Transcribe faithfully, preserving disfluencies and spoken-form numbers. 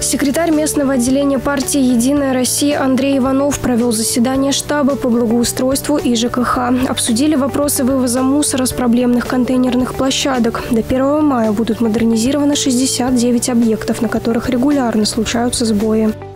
Секретарь местного отделения партии «Единая Россия» Андрей Иванов провел заседание штаба по благоустройству и ЖКХ. Обсудили вопросы вывоза мусора с проблемных контейнерных площадок. До первого мая будут модернизированы шестьдесят девять объектов, на которых регулярно случаются сбои.